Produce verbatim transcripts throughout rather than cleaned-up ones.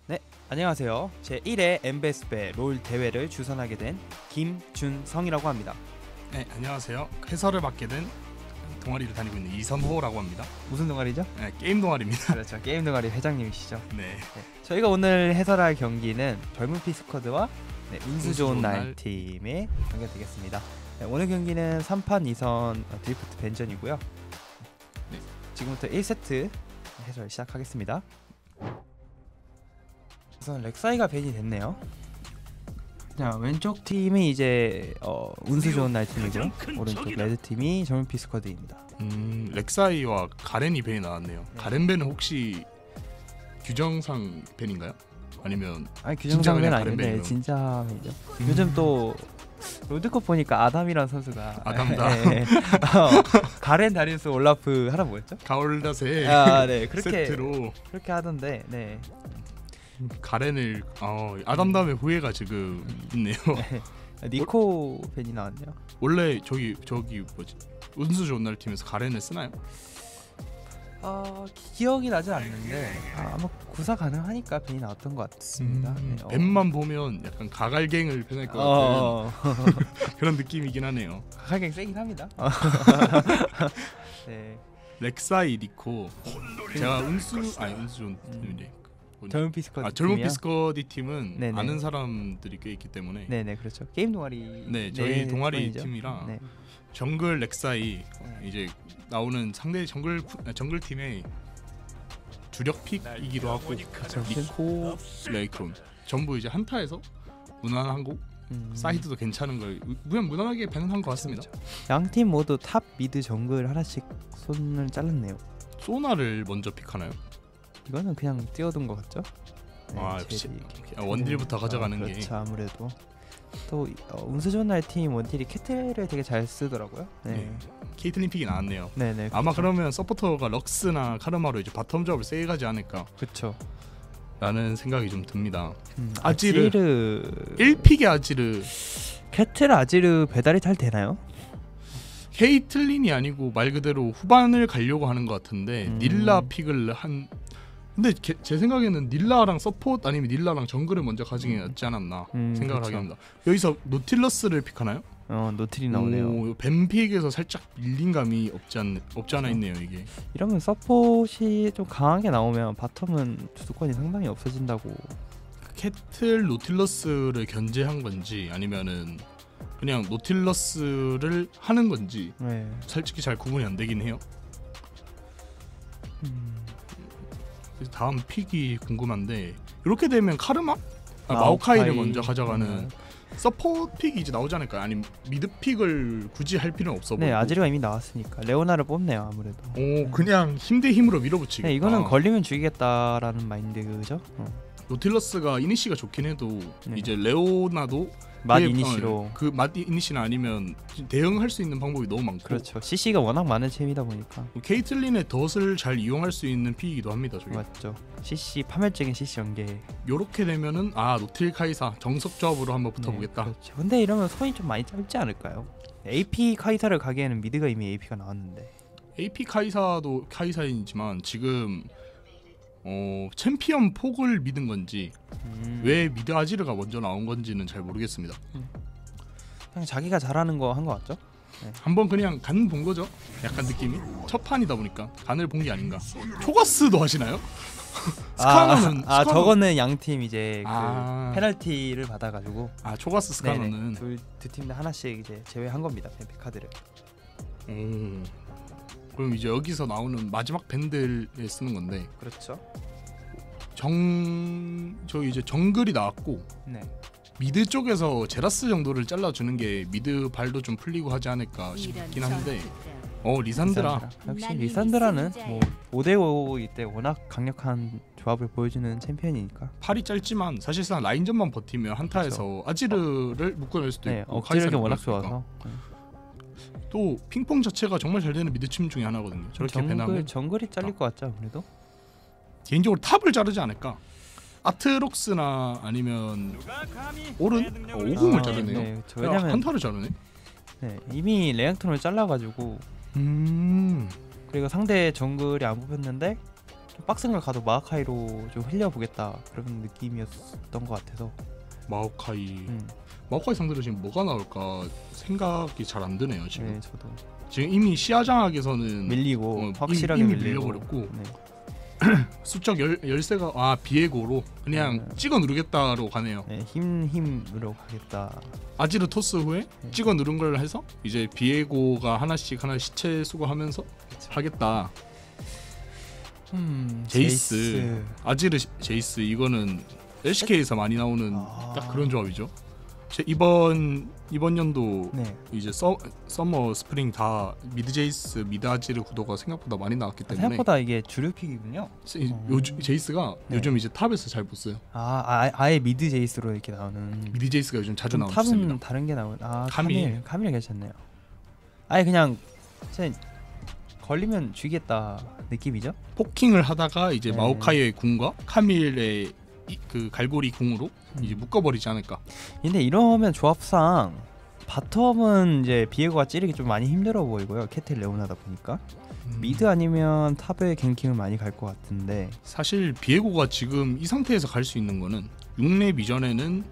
네, 안녕하세요. 제일 회 엠베스배 롤 대회를 주선하게 된 김준성이라고 합니다. 네, 안녕하세요. 해설을 맡게 된 동아리를 다니고 있는 이선호라고 합니다. 무슨 동아리죠? 네, 게임 동아리입니다. 그렇죠, 게임 동아리 회장님이시죠. 네. 네, 저희가 오늘 해설할 경기는 젊은 피스쿼드와 네, 운수 좋은 날, 날 팀의 경기가 되겠습니다. 네, 오늘 경기는 삼 판 이 선 드리프트 벤전이고요. 네, 지금부터 일 세트 해설 시작하겠습니다. 우선 렉사이가 벤이 됐네요. 자, 왼쪽 팀이 이제 어, 운수 좋은 날 팀이고요. 오른쪽 레드 팀이 젊은 피스쿼드입니다. 음, 렉사이와 가렌이 벤이 나왔네요. 네. 가렌 벤은 혹시 규정상 벤인가요? 아니면 아니 규정상 벤 아닌데 진짜 벤이죠. 음. 요즘 또 롤드컵 보니까 아담이라는 선수가 아담다. 예, 예. 어, 가렌, 다리우스, 올라프 하나 뭐였죠? 가올다세. 아, 네, 그렇게 세트로 그렇게 하던데, 네. 가렌을 어, 아담 다음에 후회가 지금 있네요. 네. 니코 벤이 나왔네요. 원래 저기 저기 뭐지 운수 좋은 날 팀에서 가렌을 쓰나요? 어, 기억이 나지 않는데 아, 아마 구사 가능하니까 벤이 나왔던 것 같습니다. 음, 네, 어. 벤만 보면 약간 가갈갱을 표현할 것 같은 어. 그런 느낌이긴 하네요. 가갈갱 세긴 합니다. 네. 렉사이 니코 제가 운수 아니 운수 좋은 팀인데 젊은 피스쿼드 아, 젊은 피스쿼드 팀은 네네. 아는 사람들이 꽤 있기 때문에 네네, 그렇죠. 게임 동아리. 네, 저희 네, 동아리 팀이죠. 팀이라 네. 정글 렉사이 네. 이제 나오는 상대 정글 정글 팀의 주력 픽이기도 하고 그렇죠. 니코, 레이콘 전부 이제 한타에서 무난한 거 음. 사이드도 괜찮은 걸 그냥 무난하게 배능한 것 같습니다. 양 팀 모두 탑, 미드, 정글 하나씩 손을 잘랐네요. 소나를 먼저 픽하나요? 이거는 그냥 띄워둔 것 같죠? 네, 아, 역시 제리. 원딜부터 가져가는 아, 게 그렇죠. 아무래도 또 어, 운수 좋은 날 팀 원딜이 캐틀을 되게 잘 쓰더라고요. 네. 네. 케이틀린 픽이 나왔네요. 네네. 아마 그쵸. 그러면 서포터가 럭스나 카르마로 이제 바텀 조합을 세게 가지 않을까 그렇죠. 라는 생각이 좀 듭니다. 음, 아지르. 아지르 일 픽의 아지르 캐틀 아지르 배달이 잘 되나요? 케이틀린이 아니고 말 그대로 후반을 가려고 하는 것 같은데 음. 닐라 픽을 한 근데 게, 제 생각에는 닐라랑 서포트 아니면 닐라랑 정글을 먼저 가지는 게 낫지 않았나 음, 생각을 그쵸. 하게 합니다. 여기서 노틸러스를 픽하나요? 어, 노틸이 나오네요. 오, 뱀픽에서 살짝 밀린 감이 없지, 않, 없지 않아 있네요 이게. 이러면 서폿이 좀 강하게 나오면 바텀은 주도권이 상당히 없어진다고. 캐틀 노틸러스를 견제한 건지 아니면은 그냥 노틸러스를 하는 건지 네. 솔직히 잘 구분이 안 되긴 해요. 음. 그래서 다음 픽이 궁금한데 이렇게 되면 카르마? 아, 마오카이. 마오카이를 먼저 가져가는 음. 서포트 픽이 이제 나오지 않을까요? 아니면 미드 픽을 굳이 할 필요는 없어 보이고. 네, 아지르가 이미 나왔으니까 레오나를 뽑네요 아무래도. 오, 그냥 힘 대 힘으로 밀어붙이겠다. 네, 이거는 걸리면 죽이겠다라는 마인드죠. 어. 노틸러스가 이니시가 좋긴 해도 네. 이제 레오나도 맛 그게, 이니시로. 어, 그 맛 이니시나 아니면 대응할 수 있는 방법이 너무 많고. 그렇죠. 씨씨가 워낙 많은 챔이다 보니까. 케이틀린의 덫을 잘 이용할 수 있는 픽이기도 합니다. 저게. 맞죠. 씨씨 파멸적인 씨씨 연계. 요렇게 되면은 아 노틸 카이사 정석 조합으로 한번 붙어보겠다. 네, 그렇죠. 근데 이러면 손이 좀 많이 짧지 않을까요? 에이피 카이사를 가기에는 미드가 이미 에이피가 나왔는데. 에이피 카이사도 카이사이지만 지금 어, 챔피언 폭을 믿은 건지 음. 왜 미드 아지르가 먼저 나온 건지는 잘 모르겠습니다. 그냥 자기가 잘하는 거 한 거 같죠? 한번 그냥 간 본 거죠. 약간 느낌이 첫 판이다 보니까 간을 본 게 아닌가. 초가스도 하시나요? 스카너는 아, 아 스카너- 저거는 양 팀 이제 아. 그 페널티를 받아가지고 아 초가스 스카너는 둘두팀 다 하나씩 이제 제외한 겁니다. 뱀픽 카드를. 오. 그럼 이제 여기서 나오는 마지막 밴드를 쓰는 건데 그렇죠. 정 저 이제 정글이 나왔고 네. 미드 쪽에서 제라스 정도를 잘라주는 게 미드 발도 좀 풀리고 하지 않을까 싶긴 한데 어 리산드라 리산드라. 역시 리산드라는 뭐 오 대 오일 때 워낙 강력한 조합을 보여주는 챔피언이니까. 팔이 짧지만 사실상 라인전만 버티면 한타에서 아지르를 묶어낼 수도 네, 있고 억지력이 카이사를 워낙 묶어낼 수도 좋아서. 있고. 또 핑퐁 자체가 정말 잘 되는 미드팀 중에 하나거든요. 저렇게 정글 배나면 정글이 잘릴 것 같죠 아무래도. 개인적으로 탑을 자르지 않을까. 아트록스나 아니면 오른 어, 오공을 아, 자르네요. 네, 저 야, 왜냐면 한타를 자르네. 네, 이미 레앙톤을 잘라가지고 음. 그리고 상대 정글이 안 뽑혔는데 좀 빡센 걸 가도 마오카이로 좀 흘려보겠다 그런 느낌이었던 것 같아서. 마오카이 음. 마오카이 상대로 지금 뭐가 나올까 생각이 잘 안 드네요 지금. 네, 저도 지금 이미 시야장악에서는 밀리고 어, 확실하게 이미 밀리고. 밀려버렸고 네. 수적 열, 열쇠가 아 비에고로 그냥 네. 찍어 누르겠다로 가네요. 네, 힘 힘으로 가겠다. 아지르 토스 후에 네. 찍어 누른 걸 해서 이제 비에고가 하나씩 하나 시체 수거하면서 하겠다. 음, 제이스. 제이스. 아지르 시- 제이스 이거는 엘씨케이에서 많이 나오는 아. 딱 그런 조합이죠. 제 이번 이번 연도 네. 이제 서, 서머 스프링 다 미드 제이스 미드 아지르 구도가 생각보다 많이 나왔기 때문에 생각보다 이게 주류 픽이군요. 이- 요즘 제이스가 네. 요즘 이제 탑에서 잘 못 써요. 아, 아 아예 미드 제이스로 이렇게 나오는. 미드 제이스가 요즘 자주 좀 나오는 탑은 추세입니다. 다른 게 나오. 아 카밀. 카밀 카밀 괜찮네요. 아예 그냥 진짜 걸리면 죽이겠다 느낌이죠. 포킹을 하다가 이제 네. 마오카이의 궁과 카밀의 이, 그 갈고리 궁으로 음. 이제 묶어버리지 않을까. 근데 이러면 조합상 바텀은 이제 비에고가 찌르기 좀 많이 힘들어 보이고요. 캐틀 레오나다 보니까 미드 아니면 탑에 갱킹을 많이 갈 것 같은데. 사실 비에고가 지금 이 상태에서 갈 수 있는 거는 육 렙 이전에는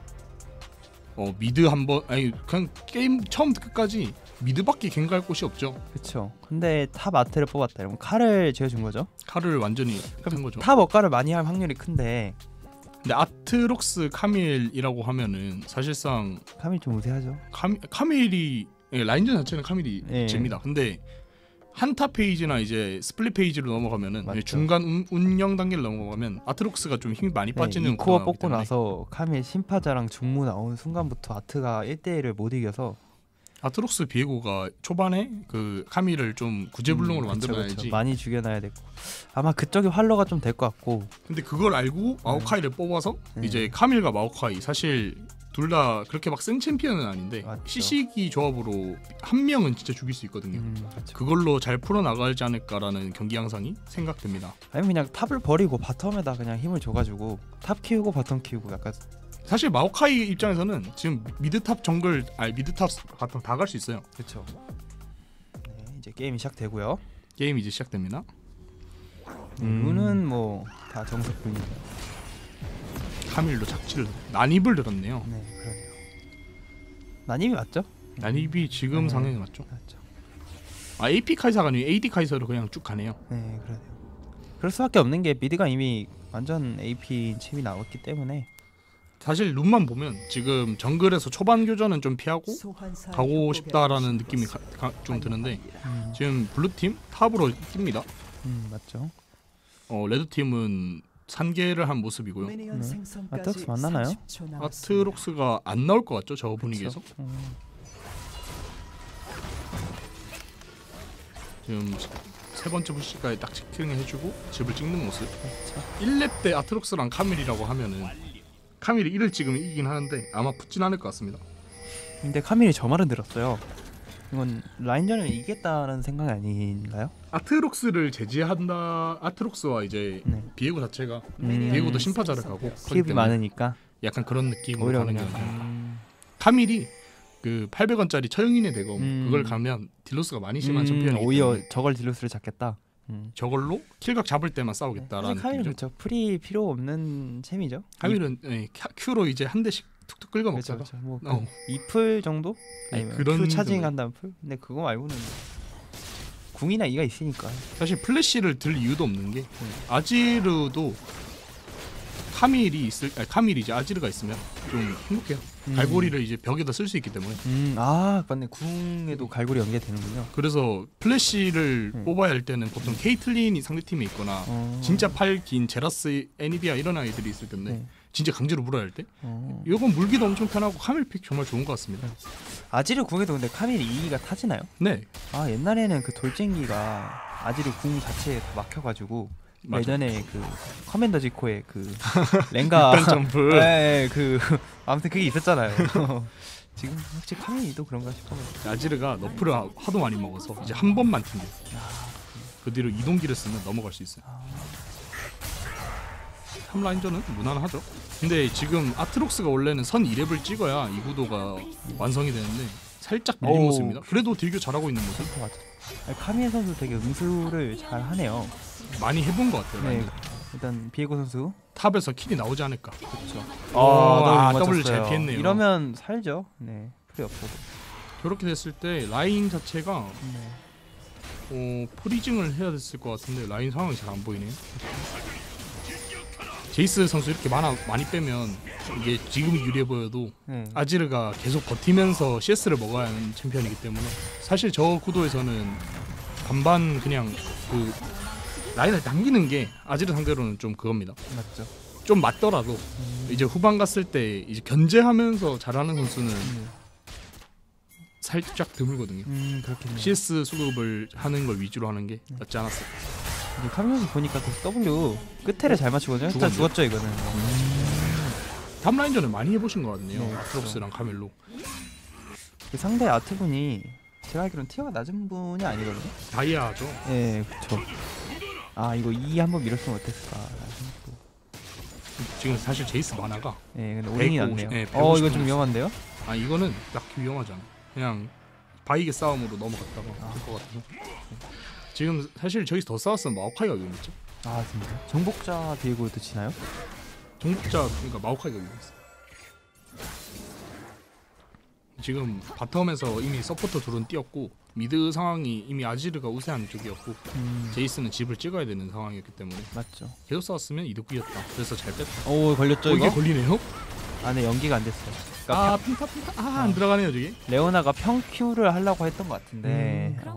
어 미드 한번 아니 그냥 게임 처음부터 끝까지 미드밖에 갱갈 곳이 없죠. 그렇죠. 근데 탑 아트를 뽑았다. 이러면 칼을 지어준 거죠. 칼을 완전히 한 거죠. 탑 억가를 많이 할 확률이 큰데 근데 아트록스 카밀이라고 하면은 사실상 카밀 좀 우세하죠. 카미, 카밀이 예, 라인전 자체는 카밀이 예. 집니다. 근데 한타 페이지나 이제 스플릿 페이지로 넘어가면은 맞죠. 중간 운, 운영 단계를 넘어가면 아트록스가 좀 힘이 많이 빠지는 네, 이 코어 구도가 나오기 뽑고 때문에 나서 카밀 심파자랑 중무 나오는 순간부터 아트가 일 대일을 못 이겨서 아트록스 비에고가 초반에 그 카밀을 좀 구제불능으로 음, 그쵸, 만들어야지. 그쵸. 많이 죽여놔야 되고 아마 그쪽이 활로가 좀 될 것 같고. 근데 그걸 알고 마오카이를 뽑아서 네. 이제 카밀과 마오카이 사실 둘 다 그렇게 막 센 챔피언은 아닌데 맞죠. 시시기 조합으로 한 명은 진짜 죽일 수 있거든요. 음, 그쵸. 그걸로 잘 풀어 나가지 않을까라는 경기 양상이 생각됩니다. 아니면 그냥 탑을 버리고 바텀에다 그냥 힘을 줘가지고 탑 키우고 바텀 키우고 약간. 사실 마오카이 입장에서는 지금 미드탑 정글 아니 미드탑 바텀 다 갈 수 있어요. 그렇죠. 네, 이제 게임이 시작되고요. 게임 이제 시작됩니다. 음. 루는 뭐 다 정석분이죠. 카밀로 착지를 난입을 들었네요. 네, 그러네요. 난입이 맞죠? 난입이 지금 네. 상황이 맞죠? 맞죠. 아 에이피 카이사가 아니고 에이디 카이사로 그냥 쭉 가네요. 네, 그러네요. 그럴 수밖에 없는 게 미드가 이미 완전 에이피 칩이 나왔기 때문에. 사실 룸만 보면 지금 정글에서 초반 교전은 좀 피하고 가고 싶다라는 느낌이 가, 가, 좀 드는데 음, 지금 블루팀 탑으로 뜁니다. 음 맞죠. 어 레드팀은 산계를 한 모습이고요. 아트록스 만나나요? 아트록스가 안 나올 것 같죠? 저 분위기에서. 음, 지금 세 번째 부시까지 딱 체킹을 해주고 집을 찍는 모습. 그렇죠. 일 렙 때 아트록스랑 카밀이라고 하면은 카밀이 일을 찍으면 이기긴 하는데 아마 붙진 않을 것 같습니다. 근데 카밀이 저 말은 들었어요. 이건 라인전을 이기겠다는 생각이 아닌가요? 아트록스를 제지한다. 아트록스와 이제 네. 비에고 자체가 음, 비에고도 심파자를 가고 그렇기 팁이 때문에 많으니까 약간 그런 느낌으로 오히려 가는 게 그냥. 아니라 음, 카밀이 그 팔백 원짜리 처형인의 대검 음. 그걸 가면 딜로스가 많이 심한 음, 챔피언이기 오히려 때문에 저걸 딜로스를 잡겠다. 음. 저걸로 킬각 잡을 때만 사실 싸우겠다라는 카밀은 느낌이죠. 그렇죠. 프리 필요 없는 챔이죠. 카밀은 예, 큐로 이제 한 대씩 툭툭 긁어 그렇죠, 먹다가 그렇죠. 뭐 어. 이풀 정도? 네, 아니면 그런 큐 차징 정도. 한다는 풀? 근데 그거 말고는 궁이나 이가 있으니까. 사실 플래시를 들 이유도 없는 게 음. 아지르도 카밀이 있을 아니, 카밀이지 아지르가 있으면 좀 행복해요. 음. 갈고리를 이제 벽에다 쓸 수 있기 때문에 음, 아 맞네. 궁에도 갈고리 연계되는군요. 그래서 플래시를 음. 뽑아야 할 때는 보통 케이틀린이 상대팀에 있거나 어. 진짜 팔 긴 제라스, 애니비아 이런 아이들이 있을 텐데 네. 진짜 강제로 물어야 할 때 어. 이건 물기도 엄청 편하고 카밀픽 정말 좋은 것 같습니다. 아지르 궁에도 근데 카밀 이가 타지나요? 네, 아 옛날에는 그 돌쟁기가 아지르 궁 자체에 다 막혀가지고 맞아. 예전에 그 커맨더 지코의 그 랭가 일단 점프. 네, 그 아무튼 그게 있었잖아요. 지금 혹시 카밀이도 그런가 싶어가지고. 아지르가 너프를 하- 하도 많이 먹어서 이제 한 번만 튕겨. 그 뒤로 이동기를 쓰면 넘어갈 수 있어요. 탑 라인전은 무난하죠. 근데 지금 아트록스가 원래는 선 이 렙을 찍어야 이 구도가 완성이 되는데 살짝 밀린 오우. 모습입니다. 그래도 딜교 잘하고 있는 모습. 맞아. 아니, 카미에 선수 되게 응수를 잘 하네요. 많이 해본 것 같아요. 네, 라인은. 일단 비에고 선수. 탑에서 킬이 나오지 않을까. 그렇죠. 아, 아, 더블 잘 피했네요. 이러면 살죠. 네, 프리 없어도. 저렇게 됐을 때 라인 자체가 네. 어, 프리징을 해야 됐을 것 같은데 라인 상황이 잘 안 보이네요. 제이스 선수 이렇게 많아, 많이 빼면 이게 지금 유리해 보여도 네. 아지르가 계속 버티면서 씨에스를 먹어야 하는 챔피언이기 때문에 사실 저 구도에서는 반반 그냥 그 라인을 당기는 게 아지르 상대로는 좀 그겁니다. 맞죠. 좀 맞더라도 음. 이제 후반 갔을 때 이제 견제하면서 잘하는 선수는 음, 살짝 드물거든요. 음 그렇겠네요. 씨에스 수급을 하는 걸 위주로 하는 게 낫지 않았을까. 이제 카미 선수 보니까 그 W 끝에를 잘 맞추거든요. 일단 죽었네. 죽었죠 이거는. 탑 라인전을 많이 해보신 것 같네요. 네, 프록스랑 카멜로. 그 상대 아트분이 제가 알기로는 티어가 낮은 분이 아니거든요. 다이아죠. 네, 그렇죠. 아 이거 이 한번 밀었으면 어땠을까. 지금 사실 제이스 만화가 네, 근데 오링이 백오십, 났네요. 네, 어 백오십 이거 좀 분 위험한데요? 아 이거는 딱히 위험하지 않아. 그냥 바이게 싸움으로 넘어갔다가 아. 될 것 같아서. 지금 사실 저기서 더 싸웠으면 마오카이가 위험했죠. 아 진짜. 정복자 비에고도 치나요? 정복자 그러니까 마오카이가 위험했어. 지금 바텀에서 이미 서포터 둘은 뛰었고 미드 상황이 이미 아지르가 우세한 쪽이었고 음, 제이스는 집을 찍어야 되는 상황이었기 때문에 맞죠. 계속 싸웠으면 이득이었다. 그래서 잘 뺐다. 오 걸렸죠 어, 이거? 이게 걸리네요? 안에 연기가 안 됐어요. 그러니까 아 핑타 핑타 아 안 들어가네요 저기. 레오나가 평큐를 하려고 했던 것 같은데. 음. 어.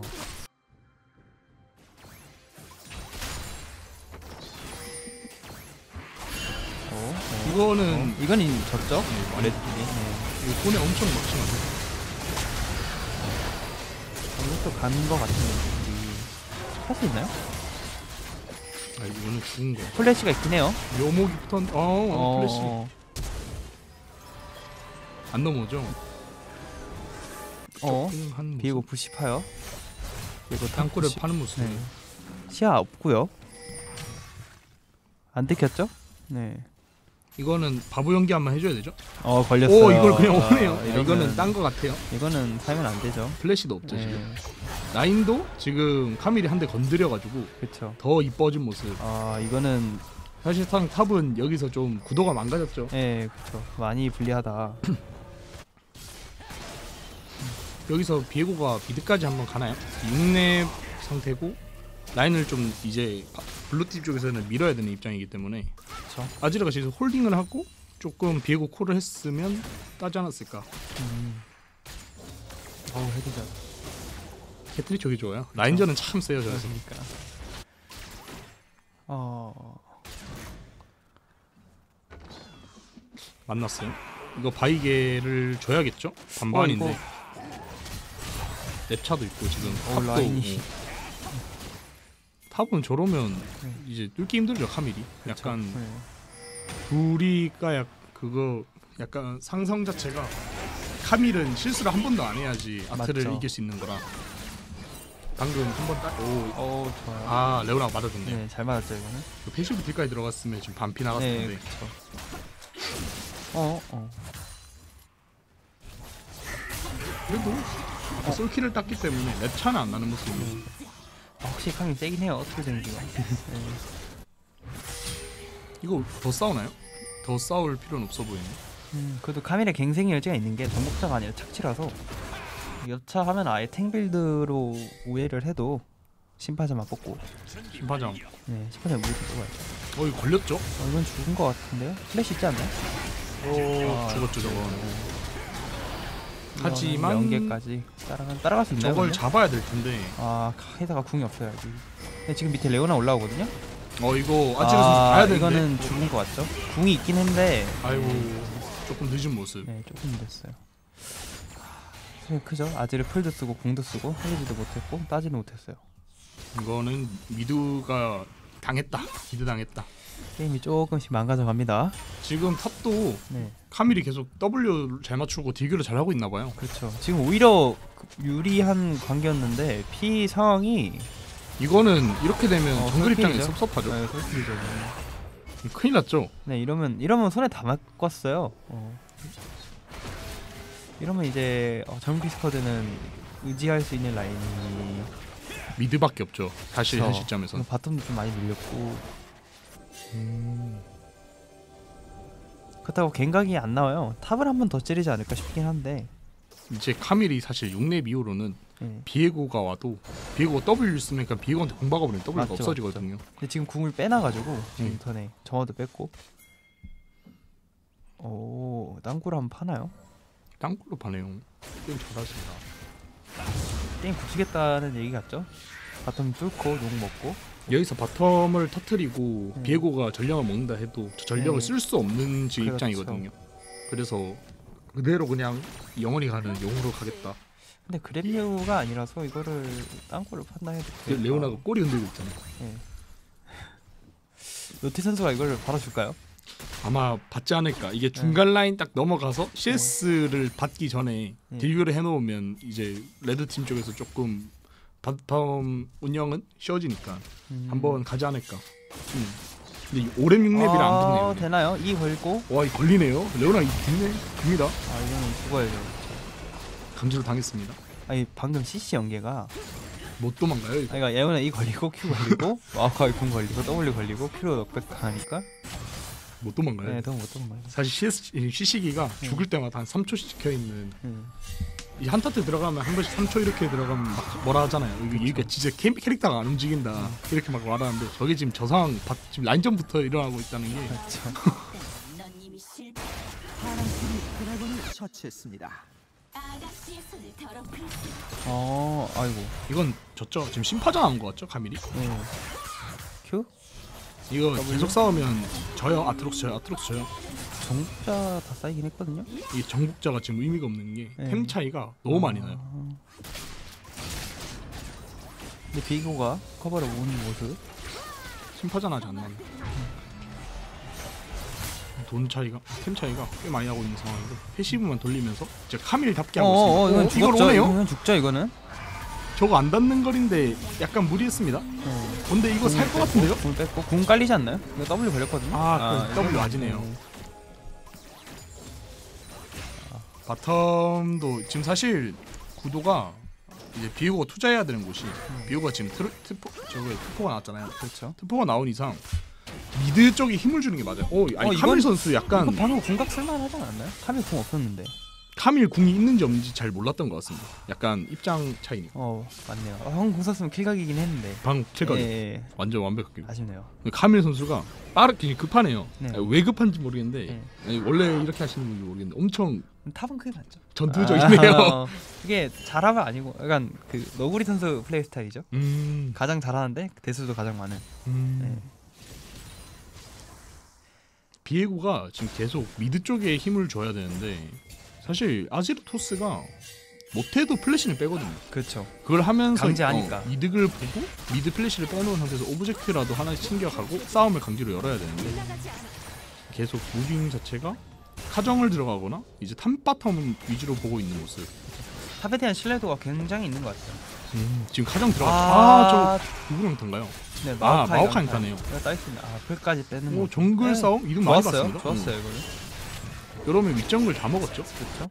어, 어. 이거는 어, 이건 이- 졌죠? 네, 레드팀이. 네. 이거 돈에 엄청 막심하죠. 이것도 가는 것 같은데 할 수 있나요? 아 이거는 죽은 거. 플래시가 있긴 해요. 묘목이 붙었. 어, 어 플래시 어, 안 넘어오죠. 어. 조금 한 모습. 비에고 부시파요. 그리고 땅굴을 시- 파는 모습. 네. 시야 없고요. 안 들켰죠? 네. 이거는 바보 연기 한번 해줘야 되죠. 어 걸렸어요. 오 이걸 그냥 아, 오네요. 아, 이러면- 이거는 딴 거 같아요. 이거는 살면 안 되죠. 플래시도 없죠 네. 지금. 라인도 지금 카밀이 한 대 건드려가지고 그렇죠. 더 이뻐진 모습. 아 이거는 사실상 탑은 여기서 좀 구도가 망가졌죠. 예 그렇죠. 많이 불리하다. 여기서 비에고가 미드까지 한번 가나요? 육 렙 상태고 라인을 좀 이제 바- 블루팀 쪽에서는 밀어야 되는 입장이기 때문에 그렇죠. 아지르가 지금 홀딩을 하고 조금 비에고 콜을 했으면 따지 않았을까. 음. 어우 헤드샷. 캐트리 쪽이 좋아요. 라인전은 참 세요 저에서. 그러니까. 어. 만났어요. 이거 바이게를 줘야겠죠? 반반인데. 어, 이거- 랩차도 있고 지금 어, 탑도 라인이. 어. 탑은 저러면 네. 이제 뚫기 힘들죠 카밀이. 약간 네. 둘이가 약 그거 약간 상성 자체가 카밀은 실수를 한 번도 안 해야지 아트를 맞죠. 이길 수 있는 거라. 방금 한 번 딱. 오. 어 좋아요. 아 레오나가 맞아줬네요. 네, 잘 맞았죠 이거는. 그 패시브 딜까지 들어갔으면 지금 반피 나갔을 네, 텐데. 그렇죠. 어, 어. 그래도 어. 솔킬을 땄기 때문에 랩차는 안 나는 모습입니다. 아, 확실히 카미 세긴 해요. 어떻게 되는지가. 네. 이거 더 싸우나요? 더 싸울 필요는 없어 보이네. 음, 그래도 카밀의 갱생이 여지가 있는 게 정복자가 아니라 착취라서 여차하면 아예 탱빌드로 우회를 해도 심파자만 뽑고. 심파장. 네, 심파자 무리 뽑아야죠. 어 이거 걸렸죠? 어, 이건 죽은 것 같은데요? 플래시 있지 않나요? 오 아, 죽었죠 저거. 네. 하지만 연계까지 따라가 따라갈 수 있나요? 저걸 근데? 잡아야 될 텐데. 아 헤다가 궁이 없어요 아직. 근데 지금 밑에 레오나 올라오거든요. 어 이거 아지르 선수 가야 되는데. 이거는 죽은 것 같죠? 궁이 있긴 한데. 아이고 조금 늦은 모습. 네 조금 늦었어요. 사실 크죠? 아지르 풀도 쓰고 궁도 쓰고 살리지도 못했고 따지도 못했어요. 이거는 미드가 당했다. 미드 당했다. 게임이 조금씩 망가져 갑니다. 지금 탑도 네, 카밀이 계속 W 잘 맞추고 딜교를 잘 하고 있나 봐요. 그렇죠. 지금 오히려 유리한 관계였는데 피 상황이 이거는 이렇게 되면 어, 정글 입장에 솔직히죠. 섭섭하죠. 네, 솔직히죠. 큰일 났죠. 네, 이러면 이러면 손에 다 맡겼어요. 어. 이러면 이제 어, 젊은 피스커드는 의지할 수 있는 라인이 미드밖에 없죠. 사실 현 그쵸. 시점에서는. 바텀도 좀 많이 밀렸고. 음. 그렇다고 갱각이 안 나와요. 탑을 한 번 더 찌르지 않을까 싶긴 한데. 이제 카밀이 사실 육 렙 이후로는 예. 비에고가 와도 비에고가 W 쓰니까 비에고한테 공 박아버리면 W가 맞죠, 없어지거든요. 근데 지금 궁을 빼놔가지고 음. 인턴에 정화도 뺐고. 오, 땅굴 한번 파나요? 땅굴로 파네요. 게임 잘하신다. 게임 붙이겠다는 얘기 같죠? 바텀 뚫고 욕 먹고. 여기서 바텀을 터트리고 음. 비에고가 전령을 먹는다 해도 저 전령을 네. 쓸 수 없는 지 그렇죠. 입장이거든요. 그래서 그대로 그냥 영원히 가는 용으로 가겠다. 근데 그랩류가 아니라서 이거를 땅굴을 판다 해도 근데 레오나가 꼬리 흔들고 있잖아요. 예. 로티 선수가 이걸 받아줄까요? 아마 받지 않을까. 이게 중간 라인 딱 넘어가서 씨에스를 받기 전에 네. 딜교를 해놓으면 이제 레드팀 쪽에서 조금 바텀 운영은 쉬워지니까 음. 한번 가지 않을까. 음. 근데 이 오렘 육 렙이라 아, 안 붙네요. 되나요? 이 걸고. 와, 이 걸리네요. 레오나 이 됐네. 됩니다. 아, 이거는 죽어야죠. 강제로 당했습니다. 아니 방금 씨씨 연계가 못 도망가요. 이거. 아니, 그러니까 예원은 E 걸리고 Q 걸리고 와카이 궁 걸리고 W 걸리고 Q로 넉백 하니까 못 도망가요. 네, 너무 못 도망가요. 사실 씨에스 시시기가 죽을 때마다 한 삼 초씩 찍혀 있는. 음. 이 한타 때 들어가면 한 번씩 삼 초 이렇게 들어가면 막 뭐라 하잖아요. 이게 이게 진짜 캐, 캐릭터가 안 움직인다 이렇게 막 말하는데 저게 지금 저 상황 바, 지금 라인전부터 일어나고 있다는 게 그렇죠. 넌 이미 실패. 파랑팀이 드래곤을 처치했습니다. 아가씨의 손을 더럽힐 수. 어, 아이고. 이건 졌죠. 지금 심파전 하는 거 같죠, 카밀이? 네. Q? 이거 계속 싸우면 져요. 아트록스 져요. 아트록스 져요. 정자 다 쌓이긴 했거든요. 이 정복자가 지금 의미가 없는 게 템 네. 차이가 너무 많이 나요. 아. 근데 비고가 커버를 오는 모습. 심파전 하지 않나. 돈 차이가, 템 차이가 꽤 많이 나고 있는 상황인데 패시브만 돌리면서 이제 카밀답게 하고 있습니다. 어, 이건 어, 이걸 죽었죠. 오네요? 이건 죽죠, 이거는. 저거 안 닿는 거리인데 약간 무리했습니다. 어. 근데 이거 살 것 같은데요? 궁 뺐고 궁 깔리지 않나요? 이거 W 걸렸거든요. 아, 그 W 이거는- 맞으네요. 네. 바텀도 지금 사실 구도가 이제 비오가 투자해야 되는 곳이 비오가 지금 트루, 트포 저거 트포가 나왔잖아요. 그렇죠. 트포가 나온 이상 미드 쪽에 힘을 주는 게 맞아요. 오, 아니 어, 카밀 이건- 선수 약간 이거 방금 궁각 쓸만하지 않았나요? 카밀 궁 없었는데. 카밀 궁이 있는지 없는지 잘 몰랐던 것 같습니다. 약간 입장 차이니까. 어, 맞네요. 어, 형궁 썼으면 킬각이긴 했는데. 방 킬각이 예, 예. 완전 완벽하게. 아쉽네요. 카밀 선수가 빠르게 급하네요. 네. 아니, 왜 급한지 모르겠는데 네. 아니, 원래 이렇게 하시는 건지 모르겠는데 엄청 탑은 크게 맞죠. 전투적이네요. 아, 이게 잘하면 아니고 약간 그 너구리 선수 플레이 스타일이죠. 음, 가장 잘하는데 대수도 가장 많은. 음. 네. 비에고가 지금 계속 미드 쪽에 힘을 줘야 되는데 사실 아지르토스가 못해도 플래시는 빼거든요. 그렇죠. 그걸 하면서 강제하니까. 어, 이득을 보고 미드 플래시를 빼놓은 상태에서 오브젝트라도 하나씩 챙겨가고 싸움을 강제로 열어야 되는데 계속 무빙 자체가 카정을 들어가거나 이제 탑바텀 위주로 보고 있는 모습. 탑에 대한 신뢰도가 굉장히 있는 것 같아요. 음, 지금 카정 들어가. 아, 아저 누구랑 탄가요? 네, 아, 마오카이 마오카이 타네요. 따있습니다. 아, 풀까지 빼는. 오 거. 정글 네. 싸움 이득 많이 좋았어요. 봤습니다. 좋았어요, 음. 이거는. 이러면 윗정글 다 먹었죠. 그렇죠.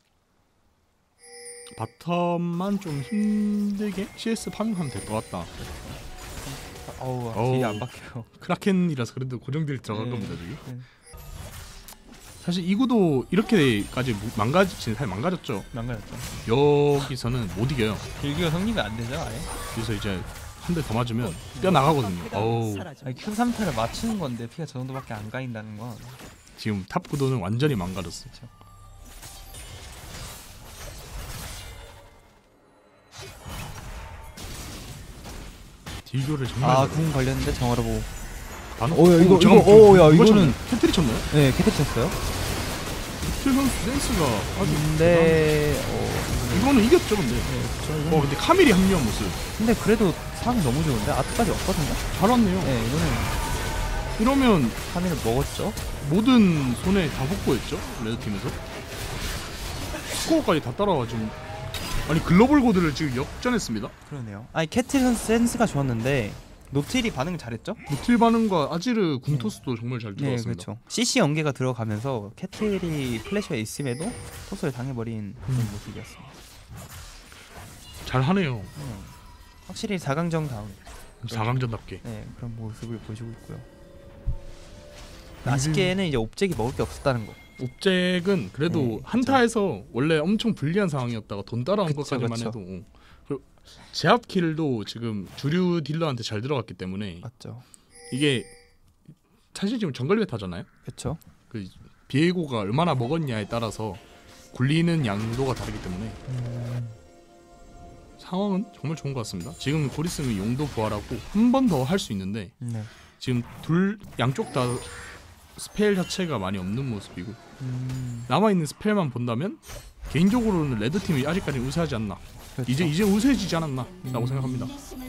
바텀만 좀 힘들게 씨에스 파밍하면 될 것 같다. 어우, 어우. 딜이 안 박혀요. 크라켄이라서 그래도 고정딜 들어갈 네. 겁니다 저기. 네. 사실 이 구도 이렇게까지 망가지진 사실 망가졌죠. 망가졌죠. 여기서는 못 이겨요. 길기가 성립이 안 되죠, 아예. 그래서 이제 한 대 더 맞으면 뼈 나가거든요. 어우, 아니, Q 삼 타를 맞추는 건데 피가 저 정도밖에 안 가인다는 건. 지금 탑 구도는 완전히 망가졌어. 그렇죠. 딜교를 정말 아, 잘해요. 궁 걸렸는데 정화로 보고. 반응? 어, 야, 이거- 잠깐만, 이거- 어, 야, 누가 이거는- 쳤나요? 캐트리 쳤나요? 네, 캐트 쳤어요. 캐트리 선수 센스가 아주 근데 어, 이거는 이겼죠 근데. 네, 그렇죠. 이건- 어 근데 카밀이 합류한 모습 근데 그래도 상이 너무 좋은데 아트까지 없거든요. 잘 왔네요. 네, 이거는 이러면 카밀을 먹었죠. 모든 손에 다 확보했죠 레드팀에서. 스코어까지 다 따라와가지고 아니 글로벌 고드를 지금 역전했습니다. 그러네요. 아니 캐트 선수 센스가 좋았는데 노틸이 반응 잘했죠? 노틸 반응과 아지르 궁토스도 정말 잘 네, 들어갔습니다. 그렇죠. 씨씨 연계가 들어가면서 캐틀이 플래시가 있음에도 토스를 당해버린 그런 음. 모습이었습니다. 잘하네요. 네. 확실히 사 강전 다운 사 강전답게. 네, 그런 모습을 보여주고 있고요. 아쉽게는 이제 옵젝이 먹을 게 없었다는 거. 옵젝은 그래도 네, 한타에서 원래 엄청 불리한 상황이었다가 돈 따라온 그쵸, 것까지만 그쵸. 해도 어. 그리고 제압킬도 지금 주류 딜러한테 잘 들어갔기 때문에 맞죠? 이게 사실 지금 정글 메타잖아요. 그렇죠. 그 비에고가 얼마나 먹었냐에 따라서 굴리는 양도가 다르기 때문에 음, 상황은 정말 좋은 것 같습니다. 지금 고리스는 용도 부활하고 한 번 더 할 수 있는데 네. 지금 둘 양쪽 다 스펠 자체가 많이 없는 모습이고 음, 남아있는 스펠만 본다면 개인적으로는 레드팀이 아직까지 우세하지 않나. 그렇죠. 이제 이제 우세해지지 않았나 라고 생각합니다.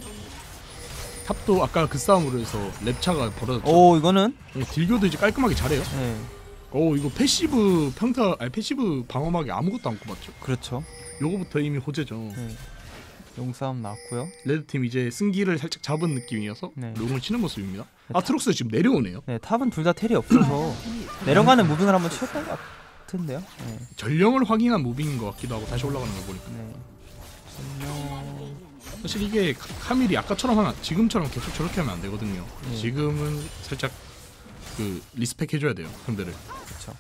탑도 아까 그 싸움으로 해서 랩차가 벌어졌죠. 오 이거는 어, 딜교도 이제 깔끔하게 잘해요. 네, 오 이거 패시브 평타 아니 패시브 방어막이 아무것도 안 꼽았죠. 그렇죠. 요거부터 이미 호재죠. 네. 용싸움 나왔고요. 레드팀 이제 승기를 살짝 잡은 느낌이어서 네. 롱을 치는 모습입니다. 아트록스 지금 내려오네요. 네, 탑은 둘 다 텔이 없어서 내려가는 무빙을 한번 치웠던 것 같은데요. 네. 전령을 확인한 무빙인 것 같기도 하고 다시 올라가는 거 보니까 네. 전령... 사실 이게 카- 카밀이 아까처럼 하면 지금처럼 계속 저렇게 하면 안 되거든요. 네. 지금은 살짝 그 리스펙 해줘야 돼요 상대를. 그렇죠.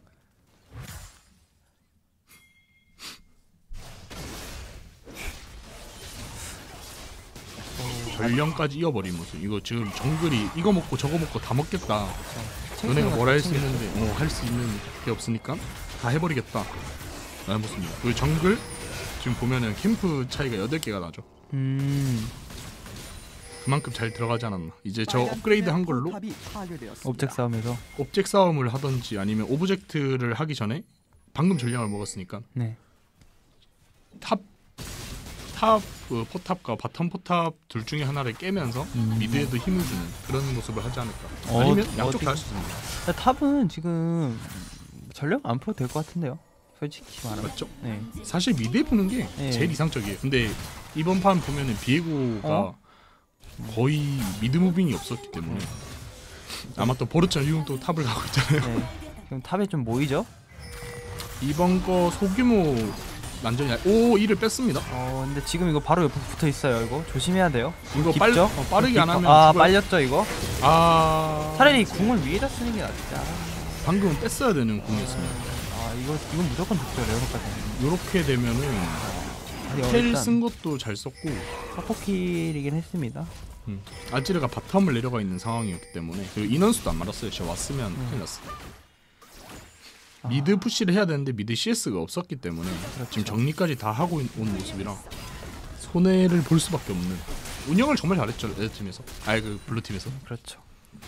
전령까지 이어버린 모습. 이거 지금 정글이 이거 먹고 저거 먹고 다 먹겠다. 그렇죠. 너네가 뭘 할 수 있는데 뭐 할 수 있는 게 없으니까 다 해버리겠다 라는 모습입니다. 그리고 정글 지금 보면은 캠프 차이가 여덟 개가 나죠. 음, 그만큼 잘 들어가지 않았나. 이제 저 업그레이드 한 걸로 탑이 파괴되었습니다. 옵젝 싸움에서 옵젝 싸움을 하던지 아니면 오브젝트를 하기 전에 방금 전령을 먹었으니까 네. 탑 탑 그 포탑과 바텀 포탑 둘 중에 하나를 깨면서 음. 미드에도 힘을 주는 그런 모습을 하지 않을까. 어, 아니면 양쪽 어디- 다 할 수 있습니다. 근데 탑은 지금 전력 안 풀어도 될 것 같은데요. 솔직히 말하면. 맞죠? 네. 사실 미드에 푸는 게 네. 제일 이상적이에요. 근데 이번 판 보면은 비에고가 어? 거의 미드 무빙이 없었기 때문에 아마 또 보르찬 이후 또 탑을 가고 있잖아요. 네. 지금 탑에 좀 모이죠? 이번 거 소규모 난전이 아니- 오 이를 뺐습니다. 어, 근데 지금 이거 바로 옆에 붙어 있어요. 이거 조심해야 돼요. 이거 깊죠? 빨 어, 빠르게 안 깊어. 하면 아 죽어요. 빨렸죠 이거? 아 차라리 궁을 위에다 쓰는 게 낫지. 아, 방금은 뺐어야 되는 공이었습니다. 아 이거 이건 무조건 득죠 레오노까지. 이렇게 되면은 텔 텔 쓴 것도 잘 썼고 서포킬이긴 했습니다. 음. 아지르가 바텀을 내려가 있는 상황이었기 때문에 그리고 인원수도 안 말았어요. 진짜 왔으면 음. 큰일 났어. 아, 미드 푸시를 해야 되는데 미드 씨에스가 없었기 때문에 그렇죠. 지금 정리까지 다 하고 온 모습이라 손해를 볼 수밖에 없는. 운영을 정말 잘했죠 레드팀에서. 아예 그 블루팀에서. 그렇죠.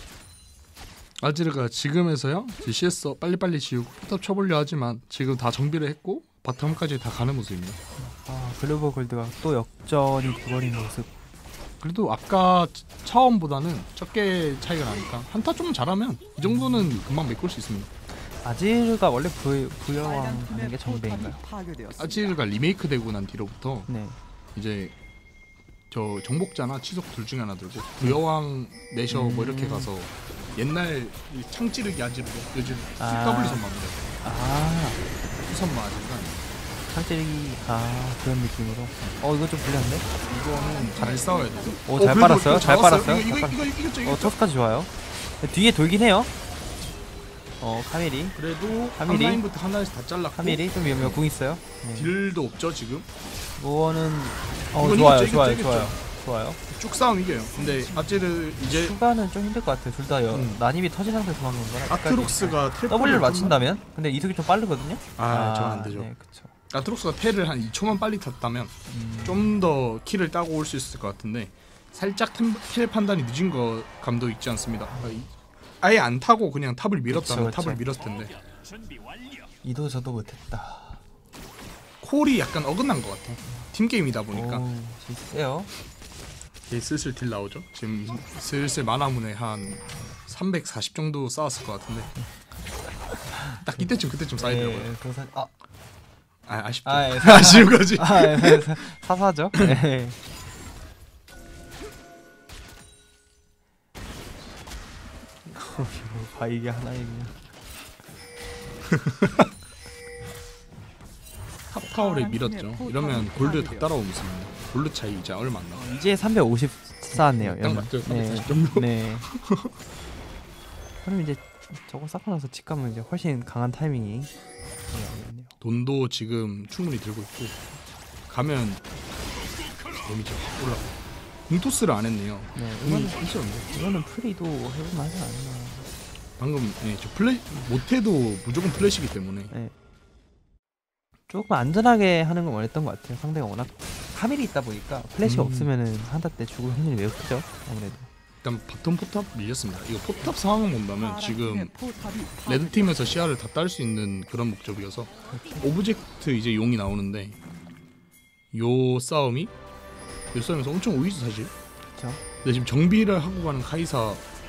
아지르가 지금에서야 씨에스 빨리빨리 지우고 포탑 쳐보려 하지만 지금 다 정비를 했고 바텀까지 다 가는 모습입니다. 아 글로벌 골드가 또 역전이 돼버린 모습. 그래도 아까 처음보다는 적게 차이가 나니까 한타 좀 잘하면 이 정도는 금방 메꿀 수 있습니다. 아지르가 원래 부, 부여왕 빨간 하는 팀의 게 포탑이 정배인가요? 파괴되었습니다. 아지르가 리메이크 되고 난 뒤로부터 네. 이제 저 정복자나 치속 둘 중에 하나 들고 부여왕 내셔 뭐 이렇게 음. 가서 옛날 이 창찌르기 아지르 요즘 아. 더블유 선마입니다. 아 후선마 아지르가 상찌르기 아 그런 느낌으로. 어 이거 좀 불리한데? 이거는 잘 싸워야 돼요. 오 잘 빨았어요. 잘 빨았어요. 이거 잘 이거 이거 이겼죠 어 이거. 토스까지 좋아요. 뒤에 돌긴 해요. 어 카밀이 그래도 카밀이? 한라인부터 하나에서 다 잘랐고 카밀이 좀 위험해요. 궁 있어요. 네. 딜도 없죠 지금. 무어는 어 이건 좋아요 이겼죠, 좋아요 이겼죠, 좋아요 좋아요. 쭉 싸움 이겨요. 근데 아지르 이제 추가는 좀 힘들 것 같아요. 둘 다 음. 난입이 터진 상태에서 하는 거라. 아트록스가 텔 W를 맞춘다면? 근데 이속이 좀 빠르거든요. 아, 저는 안 되죠. 네, 그쵸. 아트록스가 텔을 한 이 초만 빨리 탔다면 음, 좀 더 킬을 따고 올 수 있을 것 같은데 살짝 템, 텔 판단이 늦은 거 감도 있지 않습니다. 아, 이- 아예 안 타고 그냥 탑을 밀었다면 그쵸, 그쵸. 탑을 밀었을 텐데 이도 저도 못했다. 콜이 약간 어긋난 것 같아. 팀 게임이다 보니까 오, 세요. 이제 슬슬 딜 나오죠. 지금 슬슬 마나문에 한 삼백사십 정도 쌓았을 것 같은데 딱 이때쯤 그때쯤 쌓이더라고요. 네, 그래서 아, 아, 아쉽죠. 아, 예, 아쉬운 거지. 아, 예, 사사죠. 네. 아 이게 하나이군요. 탑 타워를 밀었죠. 이러면 골드 다 따라오고 있습니다. 골드 차이 이제 얼마 안 나와요. 이제 삼백오십 쌓았네요. 딱 맞죠? 네. 삼백사십 정도. 네. 그럼 이제 저거 쌓고 나서 집 가면 이제 훨씬 강한 타이밍이 나오겠네요. 돈도 지금 충분히 들고 있고 가면 데미지 확 올라가. 궁토스를 안 했네요. 네. 궁이 이거는 있었는데 이거는 프리도 해볼만 하지 않나. 방금 네, 저 플래 못해도 무조건 플래시기 때문에 네. 조금 안전하게 하는 걸 원했던 것 같아요. 상대가 워낙 카밀이 있다 보니까 플래시가 음. 없으면은 한타 때 죽을 확률이 매우 크죠. 아무래도. 일단 바텀 포탑 밀렸습니다. 이거 포탑 상황을 본다면 지금 포탑이 레드 팀에서 시야를 다 딸 수 있는 그런 목적이어서 오브젝트 이제 용이 나오는데 요 싸움이 요 싸움에서 엄청 우위죠 사실. 그렇죠. 근데 지금 정비를 하고 가는 카이사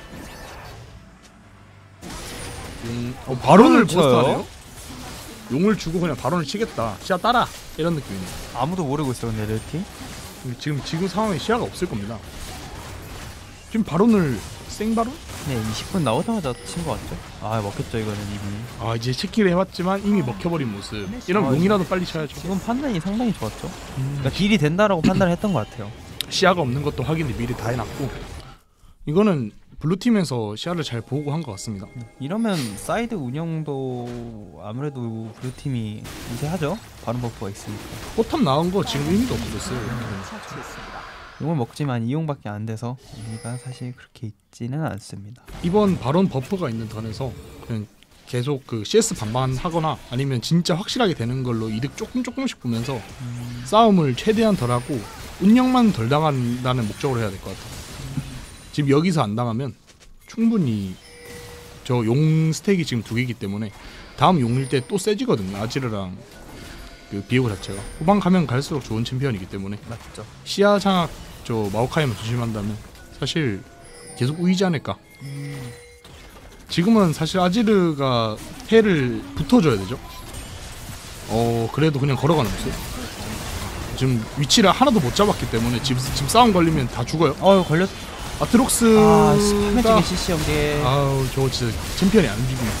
용 어, 바론을 버스트하네요. 용을 주고 그냥 바론을 치겠다. 시야 따라 이런 느낌이네요. 아무도 모르고 있어 근데 레드팀. 지금 지금 상황에 시야가 없을 겁니다. 지금 바론을 생바론? 네, 이십 분 나오자마자 친 것 같죠. 아 먹겠죠 이거는 이미. 아 이제 체키를 해봤지만 이미 먹혀버린 모습. 이러면 아, 용이라도 빨리 쳐야죠. 지금 판단이 상당히 좋았죠. 그러니까 딜이 된다라고 판단을 했던 것 같아요. 시야가 없는 것도 확인을 미리 다 해놨고 이거는 블루팀에서 시야를 잘 보고 한 것 같습니다. 이러면 사이드 운영도 아무래도 블루팀이 우세하죠. 바론 버프가 있으니까. 포탑 나온 거 지금 의미도 없어졌어요. 처치했습니다. 용을 먹지만 이용밖에 안 돼서 의미가 사실 그렇게 있지는 않습니다. 이번 바론 버프가 있는 턴에서 그냥 계속 그 씨에스 반반하거나 아니면 진짜 확실하게 되는 걸로 이득 조금 조금씩 보면서 음, 싸움을 최대한 덜하고 운영만 덜 당한다는 목적으로 해야 될 것 같아요. 지금 여기서 안 당하면 충분히 저 용 스택이 지금 두 개이기 때문에 다음 용일 때 또 세지거든요. 아지르랑 그 비에고 자체가 후반 가면 갈수록 좋은 챔피언이기 때문에 맞죠. 시야 장악 저 마오카이만 조심한다면 사실 계속 우위지 않을까. 음, 지금은 사실 아지르가 해를 붙어줘야 되죠. 어 그래도 그냥 걸어가는 모습. 지금 위치를 하나도 못 잡았기 때문에 지금, 지금 싸움 걸리면 다 죽어요. 어 걸렸. 아트록스가 아, 화면 쪽에 씨씨 연계. 아우 저거 진짜 챔피언이 안 움직이네.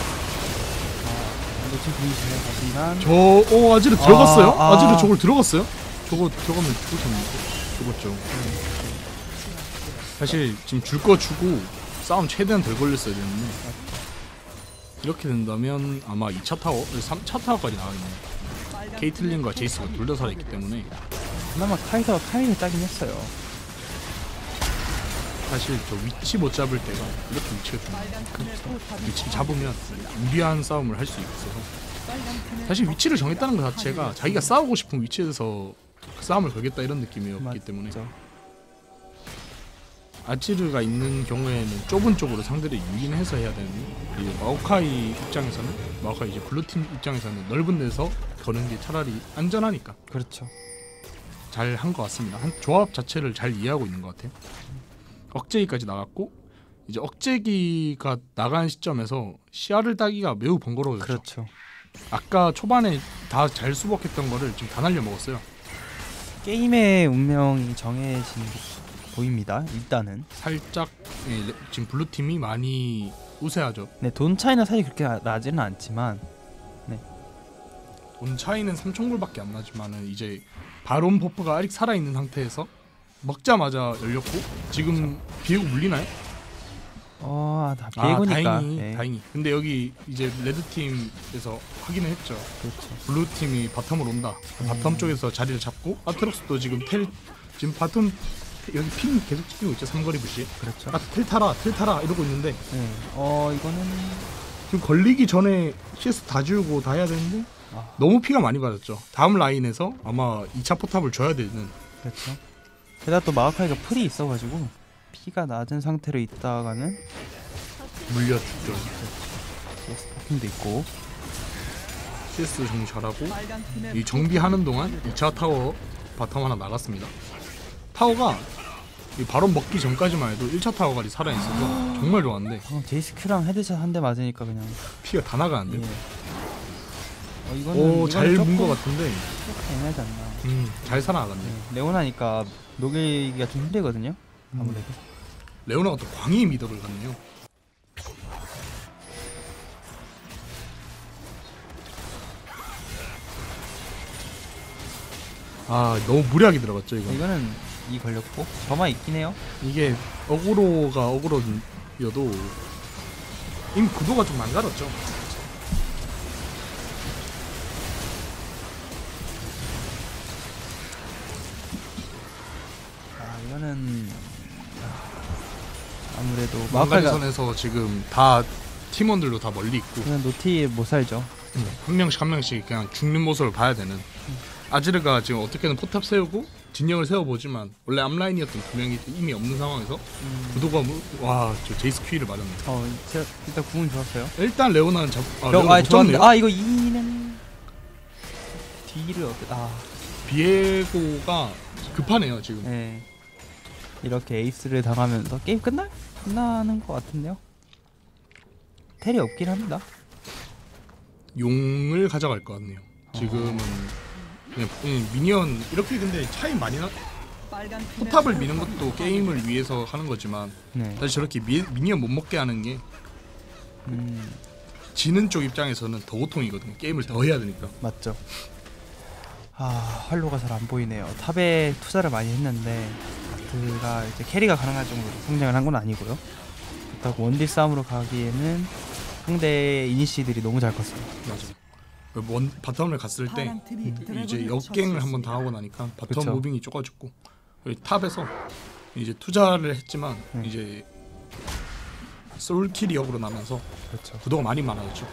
놓친 분이 잘 가지만. 저어 아지르 들어갔어요? 아, 아. 아지르 저걸 들어갔어요? 저거 들어가면 죽었었는데 죽었죠. 사실 지금 줄 거 주고 싸움 최대한 덜 걸렸어야 되는데 이렇게 된다면 아마 이 차 타워, 삼 차 타워까지 나와있네요. 케이틀린과 제이스가 둘 다 살아있기 때문에 그나마 카이사가 타이밍이 짜긴 했어요. 사실 저 위치 못 잡을 때가 이렇게 위치가 중요해요. 위치 잡으면 유리한 싸움을 할 수 있어서 사실 위치를 정했다는 것 자체가 자기가 싸우고 싶은 위치에서 싸움을 걸겠다 이런 느낌이었기 때문에 맞죠. 아지르가 있는 경우에는 좁은 쪽으로 상대를 유인해서 해야 되는데 이제 마오카이 입장에서는 마오카이 이제 블루팀 입장에서는 넓은 데서 거는 게 차라리 안전하니까 그렇죠. 잘 한 것 같습니다. 한 조합 자체를 잘 이해하고 있는 것 같아요. 억제기까지 나갔고 이제 억제기가 나간 시점에서 시야를 따기가 매우 번거로워졌죠. 그렇죠. 아까 초반에 다 잘 수복했던 거를 지금 다 날려 먹었어요. 게임의 운명이 정해진 게 보입니다. 일단은. 살짝 예, 레- 지금 블루팀이 많이 우세하죠. 네, 돈 차이는 사실 그렇게 나- 나지는 않지만 돈 차이는 삼천 골밖에 안 나지만은 이제 바론 버프가 아직 살아있는 상태에서 먹자마자 열렸고 지금 비에고 물리나요? 어, 다 아 비에고니까. 다행히 네, 다행히. 근데 여기 이제 레드팀에서 확인을 했죠. 그렇죠. 블루팀이 바텀으로 온다. 음. 바텀 쪽에서 자리를 잡고 아트록스도 지금 텔 지금 바텀 여기 핀 계속 찍히고 있죠. 삼거리 부시. 그렇죠. 아 텔 타라 텔 타라 이러고 있는데 네. 어, 이거는 지금 걸리기 전에 씨에스 다 지우고 다 해야 되는데 아, 너무 피가 많이 받았죠. 다음 라인에서 아마 이 차 포탑을 줘야 되는. 그렇죠. 게다가 또 마오카이가 풀이 있어가지고 피가 낮은 상태로 있다가는 물려 죽죠. 스타킹도 있고. 씨에스 정리 잘하고 빨간 팀의 이 정비하는 동안 이 차 타워 바텀 하나 나갔습니다. 타워가 이 바론 먹기 전까지만 해도 일 차 타워가 살아있어서 정말 좋았는데 방금 제이스큐랑 헤드샷 한 대 맞으니까 그냥. 피가 다 나가는데. 예. 어, 이거는 오잘 이거는 문 것 조금 같은데 애매하지 않나. 음, 잘 살아나갔네. 네. 레오나니까 녹이기가 좀 힘들거든요. 아무래도. 레오나가 또 광희 미더를 갔네요. 아 너무 무리하게 들어갔죠 이거. 이거는 이 걸렸고 저만 있긴 해요. 이게 어그로가 어그로여도 이미 구도가 좀 망가졌죠. 아 이거는 아무래도 마카가 마카가 선에서 지금 다 팀원들도 다 멀리 있고 그냥 노티 못 살죠. 한 명씩 한 명씩 그냥 죽는 모습을 봐야 되는. 아지르가 지금 어떻게든 포탑 세우고 진영을 세워보지만 원래 앞라인이었던 두 명이 이미 없는 상황에서 음. 구도가 와저 제이스 큐이를 맞았네. 어 제가 일단 궁은 좋았어요. 일단 레오나는 잡. 아, 아, 레오나 아 못 좋았는데 잡네요. 아 이거 이는 D를 어떻게 아 비에고가 급하네요 지금. 네. 이렇게 에이스를 당하면서 게임 끝날 끝나는 것 같은데요. 텔이 없긴 합니다. 용을 가져갈 것 같네요. 지금은 그냥 그냥 미니언 이렇게 근데 차이 많이 나. 빨간 포탑을 미는 것도 게임을 위해서 하는 거지만 네. 사실 저렇게 미, 미니언 못 먹게 하는 게 음 지는 쪽 입장에서는 더 고통이거든요. 게임을 더 해야 되니까. 맞죠. 아 활로가 잘 안 보이네요. 탑에 투자를 많이 했는데 그가 이제 캐리가 가능할 정도로 성장을 한 건 아니고요. 그렇다고 원딜 싸움으로 가기에는 상대 이니시들이 너무 잘 컸어요. 맞아. 원 바텀을 갔을 때 파란 팀이 이제 드래곤을 역갱을 한번 처치했습니다. 당하고 나니까 바텀 그쵸. 무빙이 좁아졌고 여기 탑에서 이제 투자를 했지만 음. 이제 솔킬이 역으로 나면서 그렇죠. 구도가 많이 많아졌죠.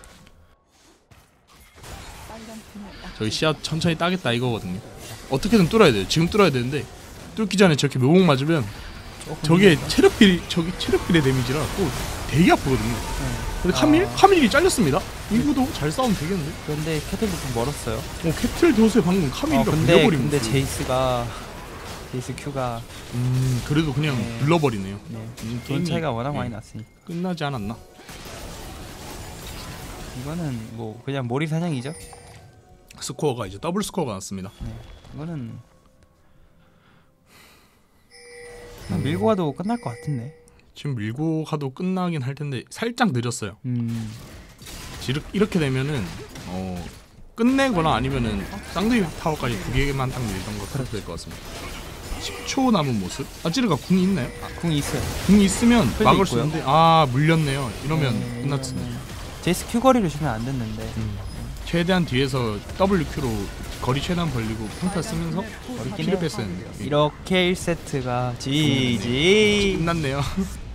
빨간 팀의 저희 씨앗 천천히 따겠다 이거거든요. 어떻게든 뚫어야 돼요. 지금 뚫어야 되는데 뚫기 전에 저렇게 묘목 맞으면 저게 체력 비리 저기 체력 비례 데미지라 또 되게 아프거든요. 네. 근데 아. 카밀 카밀이 잘렸습니다. 이구도 잘 싸우면 되겠는데. 그런데 캐틀도 좀 멀었어요. 어 캐틀 도스에 방금 카밀이가 어, 근데 불려버린 근데 모습. 제이스가 제이스 Q가 음 그래도 그냥 네. 불러버리네요. 네. 음, 돈 게임이 차이가 워낙 네, 많이 났으니 끝나지 않았나? 이거는 뭐 그냥 몰입 사냥이죠. 스코어가 이제 더블 스코어가 났습니다. 네. 이거는 그냥 밀고 가도 끝날 것 같은데. 지금 밀고 가도 끝나긴 할 텐데 살짝 늦었어요. 음. 이렇게, 이렇게 되면은 어 끝내거나 아니면은 쌍둥이 타워까지 두 개만 딱 밀던 거 그렇게 될 것 같습니다. 십 초 남은 모습. 아지르가 궁이 있나요? 아, 궁이 있어요. 궁이 있으면 풀도 막을 수 있고요. 있는데 아 물렸네요. 이러면 네, 끝났습니다. 이거는 제이스 Q 거리를 주면 안 됐는데. 음. 최대한 뒤에서 더블유 큐로 거리 최대한 벌리고 평타 쓰면서 어렵긴 키를 해요. 뺐었는데 이렇게 일 세트가 지지. 끝났네요.